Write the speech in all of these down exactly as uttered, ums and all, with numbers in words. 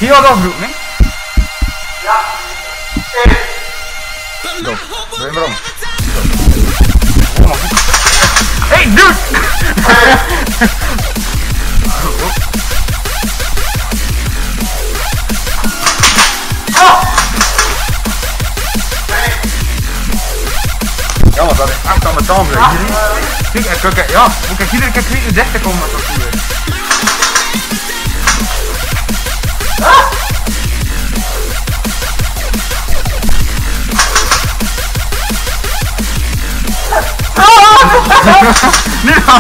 Zie je wat afdoet, nee? Ja. Zo, doe je maar om. Zo. Hey, dude! Ja, wat dat is echt aan mijn tand. Kijk, kijk, kijk, ja, kijk, iedere keer kwijt de dichter komen met dat vuur. Nu dan!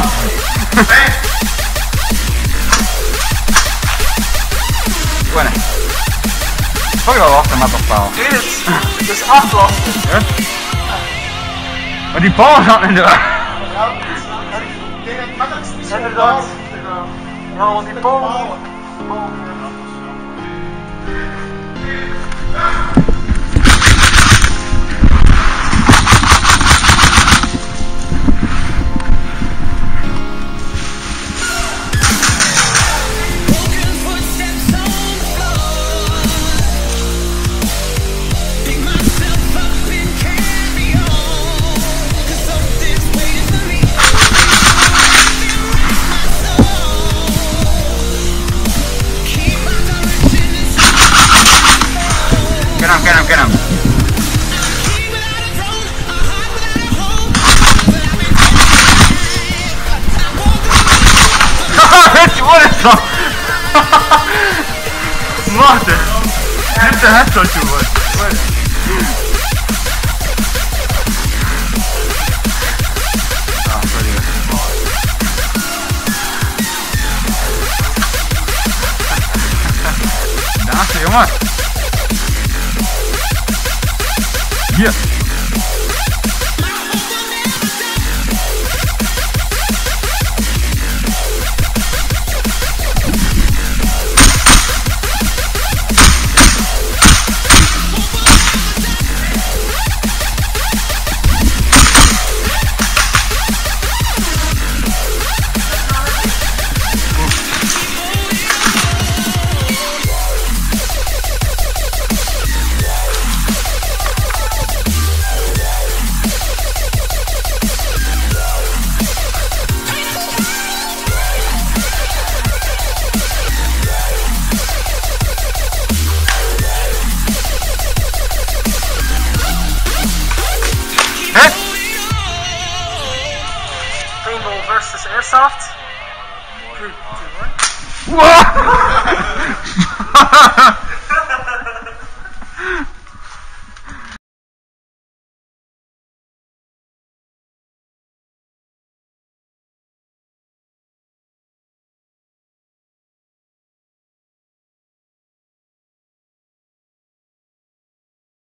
Bueno. Gooi je wel achter met dat paal. Dit is, dit is acht lastig. Ja? Maar die paal gaat in de weg. Ja, ik denk dat het makkelijkste is. Inderdaad. Ja, want die paal. Get him, get him, get him. What is dat? Wacht, dit is de headshotje, man. Ah, sorry. Naast je, jongen. Hier. Paintball versus airsoft. Three, two, one. Wow!